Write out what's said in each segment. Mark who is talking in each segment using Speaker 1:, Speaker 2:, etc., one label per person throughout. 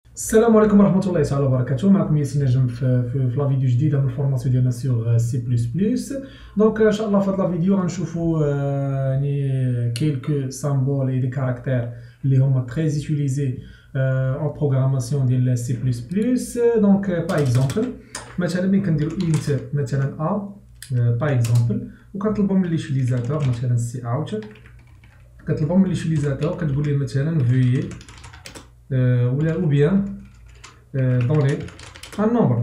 Speaker 1: السلام عليكم ورحمة الله تعالى وبركاته. معكم ياسين نجم في لا فيديو جديدة من الفورماسيون ديالنا سيغ سي بلس بلس. دونك ان شاء الله في هاد لا فيديو غنشوفو يعني كيلكو سامبول اي دي كاركتير اللي هما تري زيتيليزي اون بروغراماسيون ديال سي بلس بلس. دونك باغ اكزومبل مثلا ملي كنديرو انت مثلا ا باغ اكزومبل وكنطلبو من ليوتيليزاتور مثلا سي اوت، كتطلبو من ليوتيليزاتور كتقول ليه مثلا فيي ولا ou bien donner un nombre.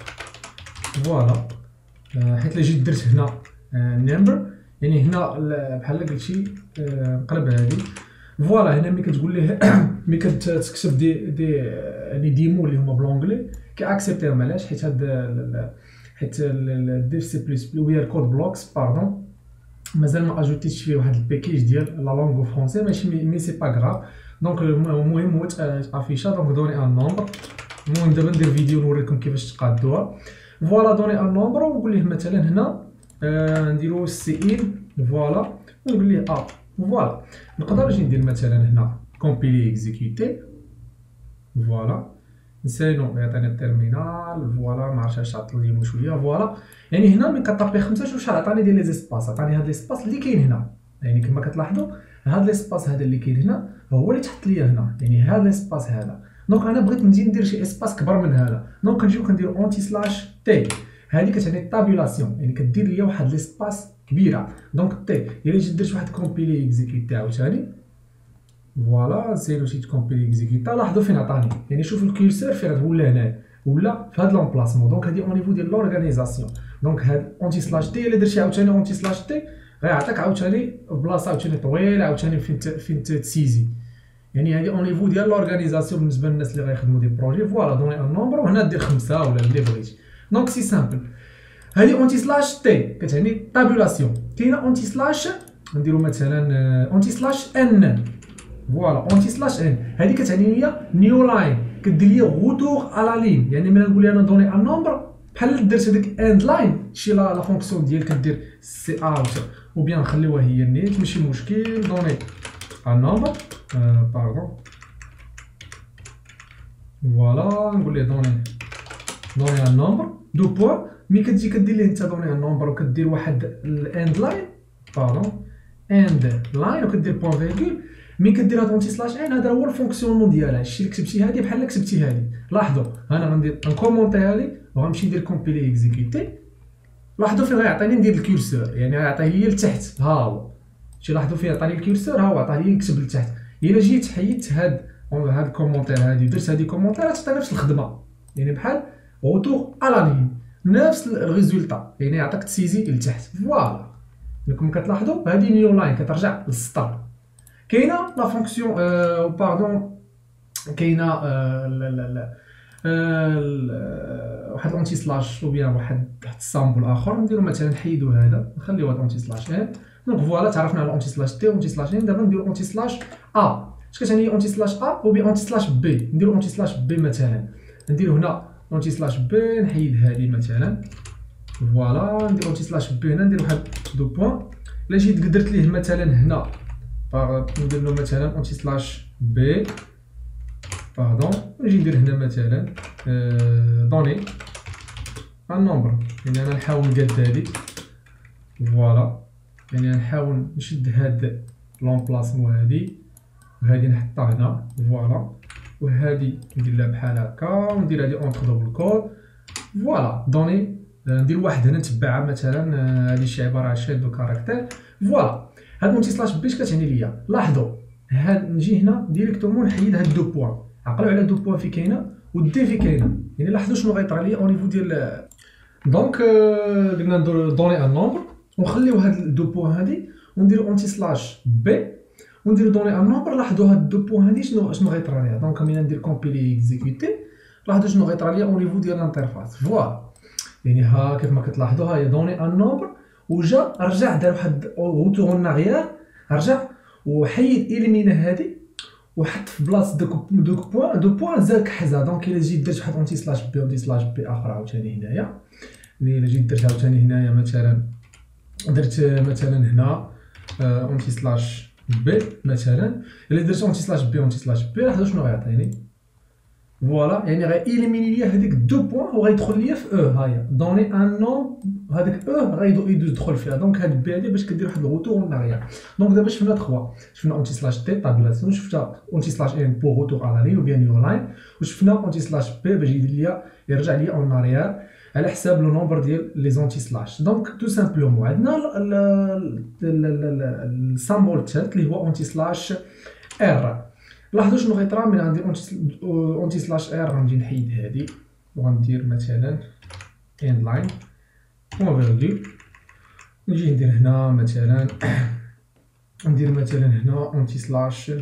Speaker 1: فوالا حيت لا جيت درت هنا نمبر يعني هنا بحال قلتي نقلب هادي. فوالا هنا ملي كتقول ليه ملي كتكتب دي يعني ديمو اللي هما بلونجلي كيأكسبتيهم. علاش؟ حيت حيت ديف سي بلس بلس وهي الكود بلوكس باردون مازال ما اجوتيتش فيه واحد الباكيج ديال لا لونغ فرونسي ماشي مي سي با غراف. دونك المهم هو افيشا. دونك دوني ان نومبر. المهم دابا ندير فيديو نوريكم كيفاش تقادوها. فوالا دوني ان نومبر ونقول ليه مثلا هنا نديرو سي ان. فوالا ونقول ليه ا. فوالا نقدر نجي ندير مثلا هنا كومبيلي اكزيكوتي. فوالا نسينو يعطيني التيرمينال. فوالا ما عرفتش اش عطل لي شويه. فوالا يعني هنا ملي كطابي 5 شحال عطاني ديال لي زيسباس. عطاني هاد ليسباس اللي كاين هنا، يعني كما كتلاحظوا هاد ليسباس هذا اللي كاين هنا هو اللي تحط ليا هنا، يعني هاد ليسباس هذا. دونك انا بغيت نجي ندير شي اسباس كبر من هذا. دونك كنجيو كنديرو اونتي سلاش تي. هذه كتعني طابيلاسيون، يعني كدير ليا واحد ليسباس كبيره. دونك تي الا جيت درت واحد كومبيلي اكزيكوتي عاوتاني. فوالا نسيلو شي كومبيلي اكزيكوتا. لاحظوا فين عطاني، يعني شوف الكيرسور فين ولا هنا ولا في هاد لومبلاسمون. دونك هادي اون نيفو ديال لورغانيزاسيون. دونك هاد اونتي سلاش تي الا درتي عاوتاني اونتي سلاش تي غيعطيك عاوتاني بلاصه عاوتاني طويله عاوتاني فين تسيزي. يعني هادي اون نيفو ديال لورغانيزاسيون بالنسبه للناس اللي غيخدموا دي بروجي. فوالا دوني ان نومبر وهنا دير 5 ولا اللي بغيتي. دونك سي سامبل. هادي اونتي سلاش تي كتعني طابيلاسيون. كاينه اونتي سلاش نديرو مثلا اونتي سلاش ان. فوالا اونتي سلاش ان هذه كتعني ليا نيو لاين، كدير ليا غوتور على لا لين. يعني ملي نقول انا دوني ان نومبر بحال درت هذيك اند لاين شي لا فونكسيون ديال كدير سي اوت او بيان نخليوها هي نيت ماشي مشكل. دوني ان نومبر باردون. فوالا نقول ليه دوني ان نومبر دو بوين. مي كتجي كدير ليه انت دوني ان نومبر وكدير واحد الاند لاين باردون اند لاين وكدير بوين فيرغول. ملي كدير هاد اونتي سلاش ان هذا هو الفونكسيونمون ديالها. الشيء اللي كتبتي هادي بحال كتبتي هادي. لاحظوا انا غندير نكومونتي هادي وغنمشي ندير كومبيلي اكزيكوتي. لاحظوا فين غيعطيني ندير الكيرسور، يعني غيعطيه ليا لتحت. ها هو شي لاحظوا فين عطاني الكيرسور، ها هو عطاه ليا نكتب لتحت. الا جيت حيدت هاد الكومونتير هادي ودرت هادي كومونتير غتعطي نفس الخدمه، يعني بحال غوتور على لين نفس الريزولتا، يعني يعطيك تسيزي لتحت. فوالا كما كتلاحظوا هادي نيو لاين كترجع للسطر. كاينه لا فونكسيون باردون كاينه واحد اونتي سلاش او بيان واحد تحت السامبل اخر. نديرو مثلا نحيدو هذا نخليو هاد اونتي سلاش ان. دونك فوالا تعرفنا على اونتي سلاش تي اونتي سلاش ان. دابا نديرو اونتي سلاش ا. اش كتعني اونتي سلاش ا او بيان اونتي سلاش بي؟ نديرو اونتي سلاش بي مثلا. نديرو هنا اونتي سلاش بي نحيد هادي مثلا. فوالا ندير اونتي سلاش بي هنا ندير واحد دو بوين. الا جيت درت ليه مثلا هنا ندير له مثلا اونتي سلاش بي باردون. نجي ندير هنا مثلا دوني ان نومبر. يعني انا نحاول نقاد هادي. فوالا يعني نحاول نشد هاد لومبلاسمون هادي وهادي نحطها هنا. فوالا وهادي ندير لها بحال هكا وندير هادي اونتر دوبل كود. فوالا دوني ندير واحد هنا نتبعها مثلا. هادي شي عباره عن شادو كاركتير. فوالا هاد اونتي سلاش بي اش كتعني ليا؟ لاحظوا هاد نجي هنا ديريكتومون نحيد هاد دو بوين. عقلوا على دو بوين في كاينه والدي في كاينه، يعني لاحظوا شنو غيطرى ليا او نيفو ديال. دونك قلنا دوني ان نومبر ونخليو هاد دو بوين هادي ونديرو اونتي سلاش بي ونديرو دوني ان نومبر. لاحظوا هاد دو بوين هادي شنو غيطرى ليا. دونك ملي ندير كومبيلي اكزيكوتي لاحظوا شنو غيطرى ليا او نيفو ديال الانترفاس. فوالا يعني ها كيف ما كتلاحظوا ها هي دوني ان نومبر وجا رجع دار واحد غوتور ناغيار رجع وحيد اليمينا هادي وحط في بلاصه دو بوين زاد كحزه. دونك الا جيت درت واحد اونتي سلاش بي اونتي سلاش بي اخر عاوتاني هنايا. ملي الا جيت درت عاوتاني هنايا مثلا درت مثلا هنا اونتي سلاش بي مثلا. الا درت اونتي سلاش بي اونتي سلاش بي لاحظوا شنو غيعطيني. فوالا يعني غايليميني ليا هذيك دو بوين وغيدخل ليا في او. هاهي دوني ان نون هذاك او غيدخل فيها. دونك هاد بي هادي باش كدير واحد الغوتور اون اريير. دونك دابا شفنا 3 شفنا اونتي سلاش تي تابيلاسيون، شفنا اونتي سلاش ان بور غوتور على لين وبيان نيو لاين، وشفنا اونتي سلاش بي باش يدير ليا يرجع ليا اون اريير على حساب لو نومبر ديال لي زونتي سلاش. دونك تو سامبلومون عندنا السامبول الثالث اللي هو اونتي سلاش ار. لاحظوا شنو غيطرا من عندي اونتي سلاش ار. غنجي نحيد هادي وغندير مثلا اند لاين بوان فيرغول، نجي ندير هنا مثلا ندير مثلا هنا اونتي سلاش.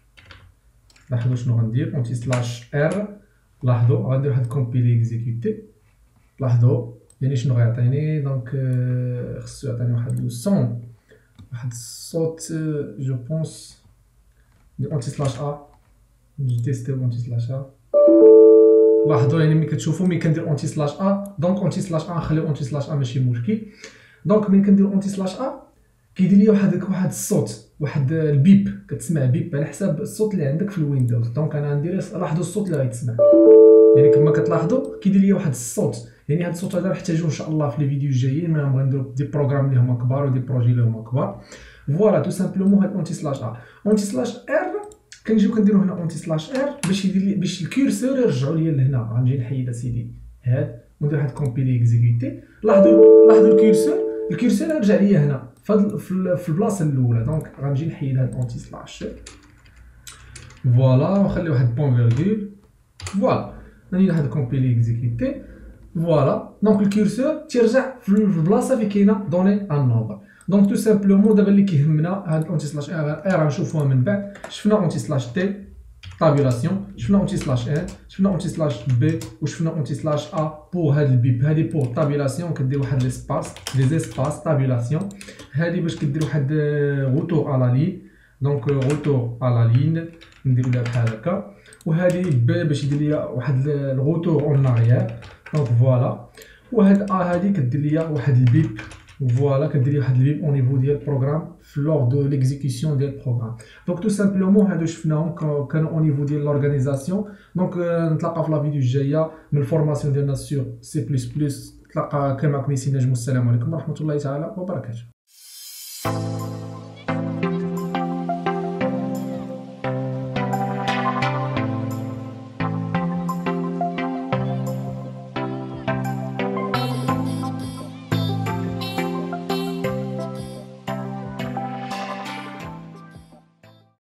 Speaker 1: لاحظوا شنو غندير اونتي سلاش ار. لاحظوا غندير واحد كومبيلي اكزيكوتي. لاحظوا يعني شنو غيعطيني. دونك خصو يعطيني واحد لو سون، واحد الصوت جو بونس ندير اونتي سلاش ا. نجي تيستي اونتي سلاش ا. لاحظوا يعني ملي كتشوفوا ملي كندير اونتي سلاش ا، دونك اونتي سلاش ا نخليو اونتي سلاش ا ماشي مشكل. دونك ملي كندير اونتي سلاش ا كيدير لي واحد الصوت، واحد البيب، كتسمع بيب على حساب الصوت اللي عندك في الويندوز. دونك انا غندير لاحظوا الصوت اللي غيتسمع يعني كما كتلاحظوا كيدير لي واحد الصوت. يعني هاد الصوت هذا نحتاجوه ان شاء الله في لي فيديو الجايين ملي نبغي نديرو دي بروغرام اللي هما كبار ودي بروجي اللي هما كبار. فوالا تو سامبلومون هاد اونتي سلاش ا. اونتي سلاش ار كنجيو كنديرو هنا اونتي سلاش ار باش يدير لي باش الكورسور يرجعوا ليا لهنا. غنجي نحيد اسيدي هاد وندير واحد كومبيلي اكزيكوتي. لاحظوا الكورسور رجع ليا هنا في البلاصه الاولى. دونك غنجي نحيد هاد اونتي سلاش فوالا ونخلي واحد بوان فيرغول. فوالا ندير واحد كومبيلي اكزيكوتي. فوالا دونك الكورسور تيرجع في البلاصه فين كاينه دوني ان نومبر. دونك تو سامبلومون دابا اللي كيهمنا هاد اونتي سلاش ار غنشوفوها من بعد. شفنا اونتي سلاش تي تابيلاسيون، شفنا اونتي سلاش ان، شفنا اونتي سلاش بي، وشفنا اونتي سلاش ا بور هاد البيب. هادي بور تابيلاسيون كدير واحد ليسباس دي اسباس تابيلاسيون. هادي باش كدير واحد غوتور على لين. دونك غوتور على لين ندير لها بحال هكا. وهادي بي باش يدير ليا واحد الغوتور اون اريير. دونك فوالا. وهاد ا هادي كدير ليا واحد البيب. فوالا كدير لي واحد البيب او نيفو ديال البروغرام في لور دو ليكزيكسيون ديال البروغرام. دونك تو سامبلومون هادو شفناهم كانوا او نيفو ديال لورغانيزاسيون. دونك نتلاقاو في لا فيديو الجايه من الفورماسيون ديالنا سور سي بلس بلس. تلاقى كان معكم ياسين نجم. السلام عليكم ورحمه الله تعالى وبركاته.